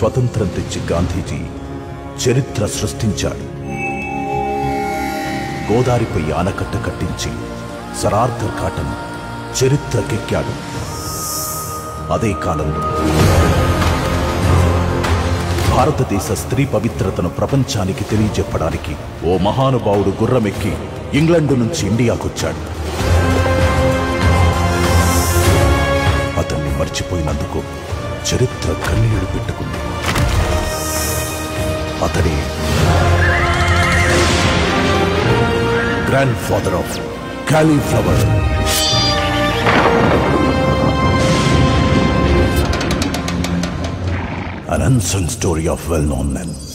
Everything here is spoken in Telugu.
స్వతంత్రం తెచ్చి గాంధీజీ చరిత్ర సృష్టించాడు. గోదావరిపై ఆనకట్ట కట్టించి సర్ ఆర్థర్ కాటన్ చరిత్రకెక్కాడు. అదే కాలంలో భారతదేశ స్త్రీ పవిత్రతను ప్రపంచానికి తెలియజెప్పడానికి ఓ మహానుభావుడు గుర్రమెక్కి ఇంగ్లండు నుంచి ఇండియాకొచ్చాడు. అతన్ని మర్చిపోయినందుకు చరిత్ర కన్నీళ్లు పెట్టుకుంది. అతడే grand father of cauliflower. An unsung story of well-known men.